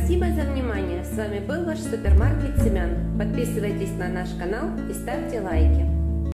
Спасибо за внимание. С вами был ваш супермаркет семян. Подписывайтесь на наш канал и ставьте лайки.